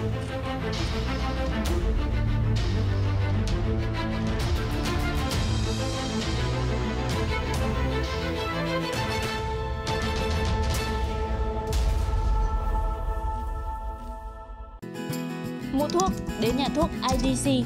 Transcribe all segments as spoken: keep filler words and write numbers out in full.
Mua thuốc đến nhà thuốc i đê xê.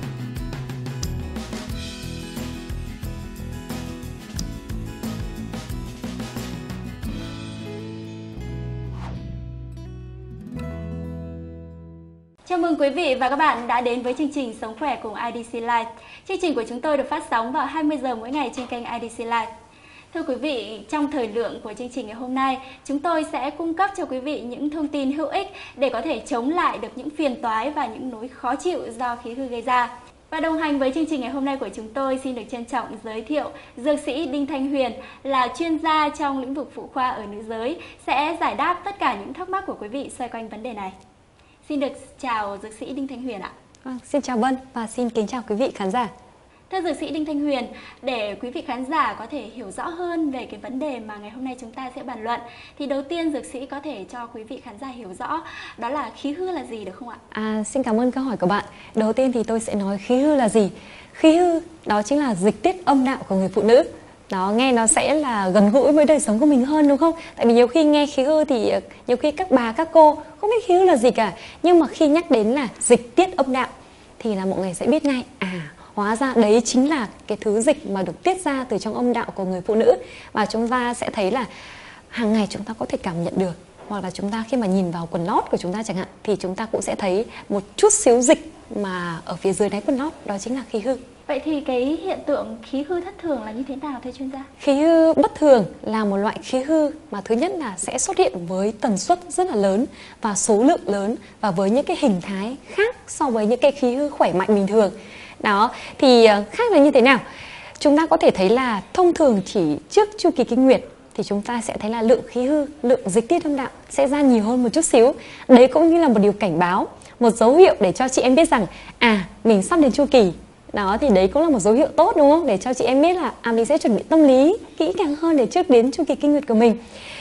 Chào mừng quý vị và các bạn đã đến với chương trình Sống khỏe cùng i đê xê Life. Chương trình của chúng tôi được phát sóng vào hai mươi giờ mỗi ngày trên kênh i đê xê Life. Thưa quý vị, trong thời lượng của chương trình ngày hôm nay, chúng tôi sẽ cung cấp cho quý vị những thông tin hữu ích để có thể chống lại được những phiền toái và những nỗi khó chịu do khí hư gây ra. Và đồng hành với chương trình ngày hôm nay của chúng tôi, xin được trân trọng giới thiệu Dược sĩ Đinh Thanh Huyền là chuyên gia trong lĩnh vực phụ khoa ở nữ giới, sẽ giải đáp tất cả những thắc mắc của quý vị xoay quanh vấn đề này. Xin được chào Dược sĩ Đinh Thanh Huyền ạ. Vâng, xin chào Vân và xin kính chào quý vị khán giả. Thưa Dược sĩ Đinh Thanh Huyền, để quý vị khán giả có thể hiểu rõ hơn về cái vấn đề mà ngày hôm nay chúng ta sẽ bàn luận, thì đầu tiên Dược sĩ có thể cho quý vị khán giả hiểu rõ đó là khí hư là gì được không ạ? À, xin cảm ơn câu hỏi của bạn. Đầu tiên thì tôi sẽ nói khí hư là gì. Khí hư đó chính là dịch tiết âm đạo của người phụ nữ. Đó, nghe nó sẽ là gần gũi với đời sống của mình hơn đúng không? Tại vì nhiều khi nghe khí hư thì nhiều khi các bà, các cô không biết khí hư là gì cả. Nhưng mà khi nhắc đến là dịch tiết âm đạo thì là mọi người sẽ biết ngay, à, hóa ra đấy chính là cái thứ dịch mà được tiết ra từ trong âm đạo của người phụ nữ. Và chúng ta sẽ thấy là hàng ngày chúng ta có thể cảm nhận được. Hoặc là chúng ta khi mà nhìn vào quần lót của chúng ta chẳng hạn, thì chúng ta cũng sẽ thấy một chút xíu dịch mà ở phía dưới đáy quần lót, đó chính là khí hư. Vậy thì cái hiện tượng khí hư thất thường là như thế nào thưa chuyên gia? Khí hư bất thường là một loại khí hư mà thứ nhất là sẽ xuất hiện với tần suất rất là lớn và số lượng lớn và với những cái hình thái khác so với những cái khí hư khỏe mạnh bình thường. Đó, thì khác là như thế nào? Chúng ta có thể thấy là thông thường chỉ trước chu kỳ kinh nguyệt thì chúng ta sẽ thấy là lượng khí hư, lượng dịch tiết âm đạo sẽ ra nhiều hơn một chút xíu. Đấy cũng như là một điều cảnh báo, một dấu hiệu để cho chị em biết rằng à, mình sắp đến chu kỳ. Đó, thì đấy cũng là một dấu hiệu tốt đúng không? Để cho chị em biết là à, mình sẽ chuẩn bị tâm lý kỹ càng hơn để trước đến chu kỳ kinh nguyệt của mình.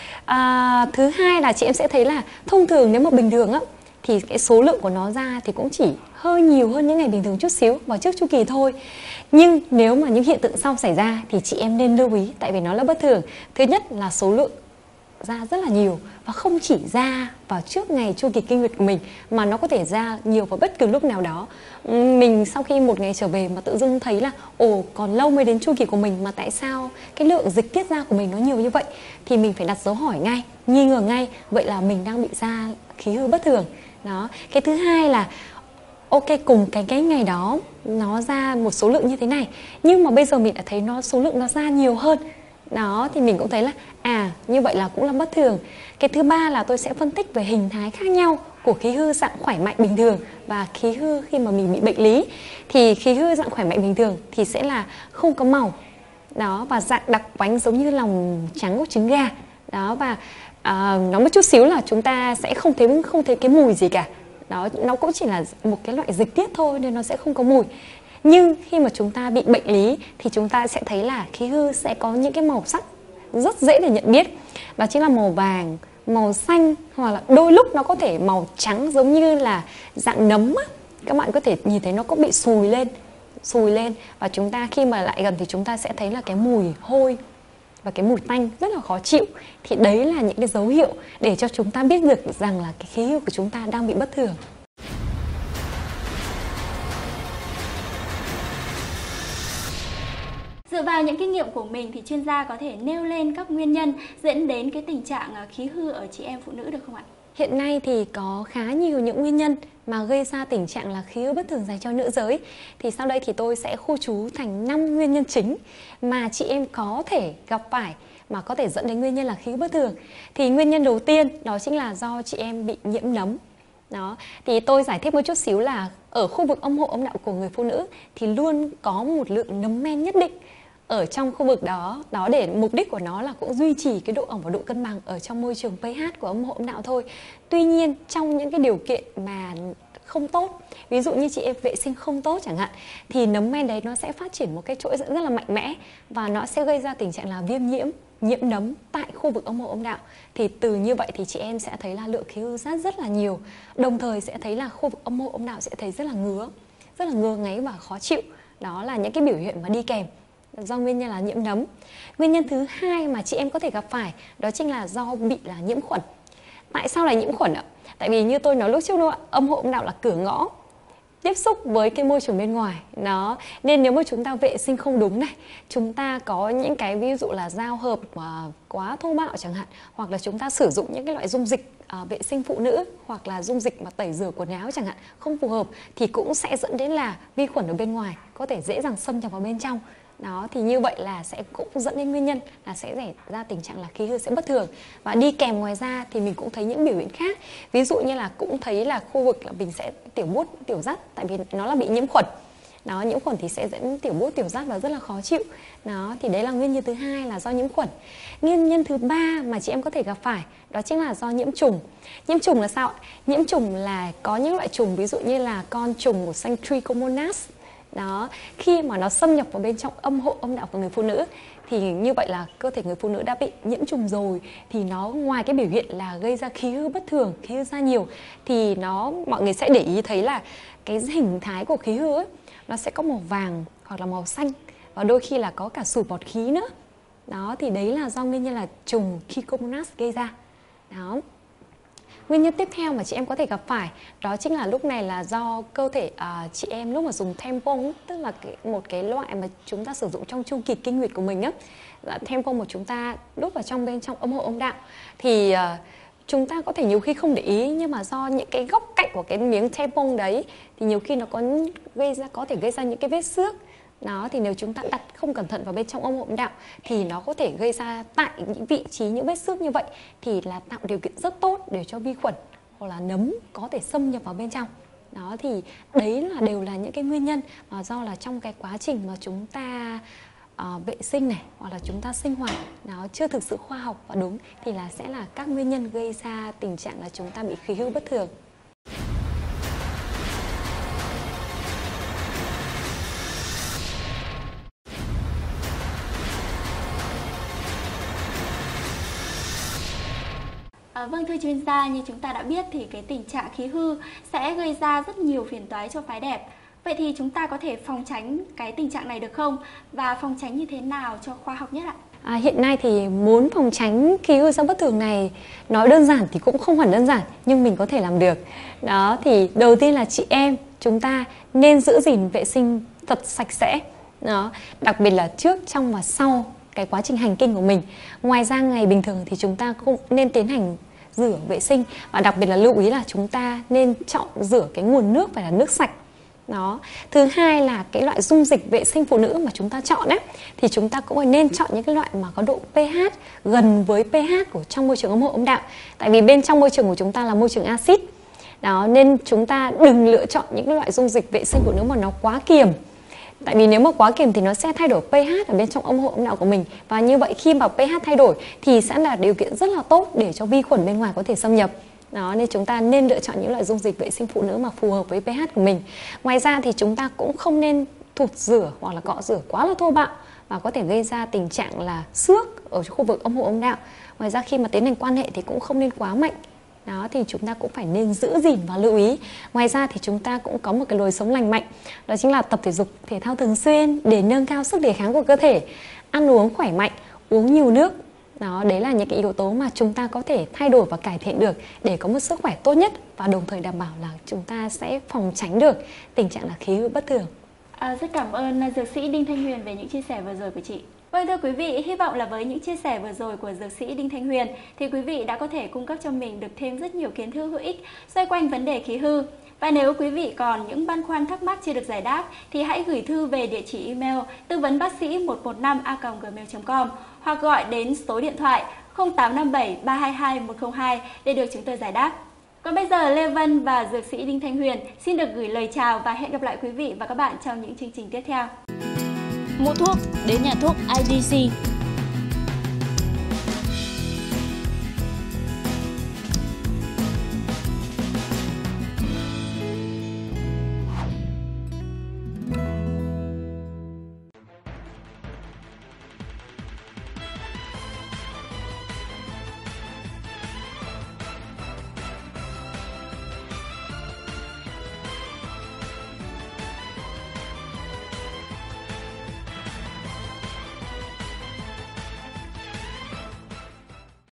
À, thứ hai là chị em sẽ thấy là thông thường nếu mà bình thường á, thì cái số lượng của nó ra thì cũng chỉ hơi nhiều hơn những ngày bình thường chút xíu vào trước chu kỳ thôi. Nhưng nếu mà những hiện tượng sau xảy ra thì chị em nên lưu ý, tại vì nó là bất thường. Thứ nhất là số lượng ra rất là nhiều và không chỉ ra vào trước ngày chu kỳ kinh nguyệt của mình mà nó có thể ra nhiều vào bất cứ lúc nào đó. Mình sau khi một ngày trở về mà tự dưng thấy là ồ, còn lâu mới đến chu kỳ của mình mà tại sao cái lượng dịch tiết ra của mình nó nhiều như vậy, thì mình phải đặt dấu hỏi ngay, nghi ngờ ngay, vậy là mình đang bị ra khí hư bất thường. Đó. Cái thứ hai là ok, cùng cái cái ngày đó nó ra một số lượng như thế này, nhưng mà bây giờ mình đã thấy nó số lượng nó ra nhiều hơn. Đó, thì mình cũng thấy là à, như vậy là cũng là bất thường. Cái thứ ba là tôi sẽ phân tích về hình thái khác nhau của khí hư dạng khỏe mạnh bình thường và khí hư khi mà mình bị bệnh lý. Thì khí hư dạng khỏe mạnh bình thường thì sẽ là không có màu. Đó, và dạng đặc quánh giống như lòng trắng của trứng gà. Đó, và à, nó một chút xíu là chúng ta sẽ không thấy không thấy cái mùi gì cả. Đó, nó cũng chỉ là một cái loại dịch tiết thôi nên nó sẽ không có mùi. Nhưng khi mà chúng ta bị bệnh lý thì chúng ta sẽ thấy là khí hư sẽ có những cái màu sắc rất dễ để nhận biết. Đó chính là màu vàng, màu xanh, hoặc là đôi lúc nó có thể màu trắng giống như là dạng nấm á. Các bạn có thể nhìn thấy nó có bị sùi lên, sùi lên. Và chúng ta khi mà lại gần thì chúng ta sẽ thấy là cái mùi hôi và cái mùi tanh rất là khó chịu. Thì đấy là những cái dấu hiệu để cho chúng ta biết được rằng là cái khí hư của chúng ta đang bị bất thường. Dựa vào những kinh nghiệm của mình thì chuyên gia có thể nêu lên các nguyên nhân dẫn đến cái tình trạng khí hư ở chị em phụ nữ được không ạ? Hiện nay thì có khá nhiều những nguyên nhân mà gây ra tình trạng là khí hư bất thường dành cho nữ giới. Thì sau đây thì tôi sẽ khu trú thành năm nguyên nhân chính mà chị em có thể gặp phải mà có thể dẫn đến nguyên nhân là khí hư bất thường. Thì nguyên nhân đầu tiên đó chính là do chị em bị nhiễm nấm. Đó, thì tôi giải thích một chút xíu là ở khu vực âm hộ âm đạo của người phụ nữ thì luôn có một lượng nấm men nhất định ở trong khu vực đó. Đó, để mục đích của nó là cũng duy trì cái độ ẩm và độ cân bằng ở trong môi trường pH của âm hộ âm đạo thôi. Tuy nhiên trong những cái điều kiện mà không tốt, ví dụ như chị em vệ sinh không tốt chẳng hạn, thì nấm men đấy nó sẽ phát triển một cái chuỗi rất là mạnh mẽ và nó sẽ gây ra tình trạng là viêm nhiễm, nhiễm nấm tại khu vực âm hộ âm đạo. Thì từ như vậy thì chị em sẽ thấy là lượng khí hư sát rất là nhiều, đồng thời sẽ thấy là khu vực âm hộ âm đạo sẽ thấy rất là ngứa, rất là ngứa ngáy và khó chịu. Đó là những cái biểu hiện mà đi kèm do nguyên nhân là nhiễm nấm. Nguyên nhân thứ hai mà chị em có thể gặp phải đó chính là do bị là nhiễm khuẩn. Tại sao là nhiễm khuẩn ạ? Tại vì như tôi nói lúc trước đó, âm hộ âm đạo là cửa ngõ tiếp xúc với cái môi trường bên ngoài. Đó, nên nếu mà chúng ta vệ sinh không đúng này, chúng ta có những cái ví dụ là giao hợp mà quá thô bạo chẳng hạn, hoặc là chúng ta sử dụng những cái loại dung dịch à, vệ sinh phụ nữ, hoặc là dung dịch mà tẩy rửa quần áo chẳng hạn, không phù hợp, thì cũng sẽ dẫn đến là vi khuẩn ở bên ngoài có thể dễ dàng xâm nhập vào bên trong. Đó, thì như vậy là sẽ cũng dẫn đến nguyên nhân là sẽ xảy ra tình trạng là khí hư sẽ bất thường. Và đi kèm ngoài ra thì mình cũng thấy những biểu hiện khác. Ví dụ như là cũng thấy là khu vực là mình sẽ tiểu buốt, tiểu rắt, tại vì nó là bị nhiễm khuẩn. Đó, nhiễm khuẩn thì sẽ dẫn tiểu buốt, tiểu rắt và rất là khó chịu. Đó, thì đấy là nguyên nhân thứ hai là do nhiễm khuẩn. Nguyên nhân thứ ba mà chị em có thể gặp phải đó chính là do nhiễm trùng. Nhiễm trùng là sao? Nhiễm trùng là có những loại trùng, ví dụ như là con trùng của xanh Trichomonas. Đó, khi mà nó xâm nhập vào bên trong âm hộ âm đạo của người phụ nữ thì như vậy là cơ thể người phụ nữ đã bị nhiễm trùng rồi, thì nó ngoài cái biểu hiện là gây ra khí hư bất thường, khí hư ra nhiều, thì nó mọi người sẽ để ý thấy là cái hình thái của khí hư ấy, nó sẽ có màu vàng hoặc là màu xanh, và đôi khi là có cả sủi bọt khí nữa. Đó, thì đấy là do nguyên nhân là trùng Trichomonas gây ra. Đó. Nguyên nhân tiếp theo mà chị em có thể gặp phải đó chính là lúc này là do cơ thể à, chị em lúc mà dùng tampon, tức là cái, một cái loại mà chúng ta sử dụng trong chu kỳ kinh nguyệt của mình á, tampon của chúng ta đút vào trong bên trong âm hộ âm đạo, thì à, chúng ta có thể nhiều khi không để ý, nhưng mà do những cái góc cạnh của cái miếng tampon đấy thì nhiều khi nó có gây ra có thể gây ra những cái vết xước. Đó, thì nếu chúng ta đặt không cẩn thận vào bên trong âm hộ âm đạo thì nó có thể gây ra tại những vị trí, những vết xước như vậy thì là tạo điều kiện rất tốt để cho vi khuẩn hoặc là nấm có thể xâm nhập vào bên trong. Đó, thì đấy là đều là những cái nguyên nhân mà do là trong cái quá trình mà chúng ta uh, vệ sinh này hoặc là chúng ta sinh hoạt nó chưa thực sự khoa học và đúng, thì là sẽ là các nguyên nhân gây ra tình trạng là chúng ta bị khí hư bất thường. À, vâng, thưa chuyên gia, như chúng ta đã biết thì cái tình trạng khí hư sẽ gây ra rất nhiều phiền toái cho phái đẹp. Vậy thì chúng ta có thể phòng tránh cái tình trạng này được không? Và phòng tránh như thế nào cho khoa học nhất ạ? À, hiện nay thì muốn phòng tránh khí hư do bất thường này nói đơn giản thì cũng không hẳn đơn giản, nhưng mình có thể làm được. Đó, thì đầu tiên là chị em chúng ta nên giữ gìn vệ sinh thật sạch sẽ. Đó, đặc biệt là trước, trong và sau cái quá trình hành kinh của mình. Ngoài ra ngày bình thường thì chúng ta cũng nên tiến hành rửa vệ sinh, và đặc biệt là lưu ý là chúng ta nên chọn rửa cái nguồn nước phải là nước sạch. Đó. Thứ hai là cái loại dung dịch vệ sinh phụ nữ mà chúng ta chọn ấy, thì chúng ta cũng nên chọn những cái loại mà có độ pH gần với pH của trong môi trường âm hộ âm đạo. Tại vì bên trong môi trường của chúng ta là môi trường axit. Đó, nên chúng ta đừng lựa chọn những cái loại dung dịch vệ sinh phụ nữ mà nó quá kiềm. Tại vì nếu mà quá kiềm thì nó sẽ thay đổi pH ở bên trong âm hộ âm đạo của mình, và như vậy khi mà pH thay đổi thì sẽ là điều kiện rất là tốt để cho vi khuẩn bên ngoài có thể xâm nhập. Đó, nên chúng ta nên lựa chọn những loại dung dịch vệ sinh phụ nữ mà phù hợp với pH của mình. Ngoài ra thì chúng ta cũng không nên thụt rửa hoặc là cọ rửa quá là thô bạo và có thể gây ra tình trạng là xước ở khu vực âm hộ âm đạo. Ngoài ra khi mà tiến hành quan hệ thì cũng không nên quá mạnh. Đó, thì chúng ta cũng phải nên giữ gìn và lưu ý. Ngoài ra thì chúng ta cũng có một cái lối sống lành mạnh, đó chính là tập thể dục thể thao thường xuyên để nâng cao sức đề kháng của cơ thể, ăn uống khỏe mạnh, uống nhiều nước. Đó, đấy là những cái yếu tố mà chúng ta có thể thay đổi và cải thiện được để có một sức khỏe tốt nhất, và đồng thời đảm bảo là chúng ta sẽ phòng tránh được tình trạng là khí hư bất thường. À, rất cảm ơn dược sĩ Đinh Thanh Huyền về những chia sẻ vừa rồi của chị. Vâng, thưa quý vị, hy vọng là với những chia sẻ vừa rồi của dược sĩ Đinh Thanh Huyền thì quý vị đã có thể cung cấp cho mình được thêm rất nhiều kiến thức hữu ích xoay quanh vấn đề khí hư. Và nếu quý vị còn những băn khoăn thắc mắc chưa được giải đáp thì hãy gửi thư về địa chỉ email tư vấn bác sĩ một một năm a còng gmail chấm com hoặc gọi đến số điện thoại không tám năm bảy ba hai hai một không hai để được chúng tôi giải đáp. Còn bây giờ, Lê Vân và dược sĩ Đinh Thanh Huyền xin được gửi lời chào và hẹn gặp lại quý vị và các bạn trong những chương trình tiếp theo. Mua thuốc đến nhà thuốc i đê xê.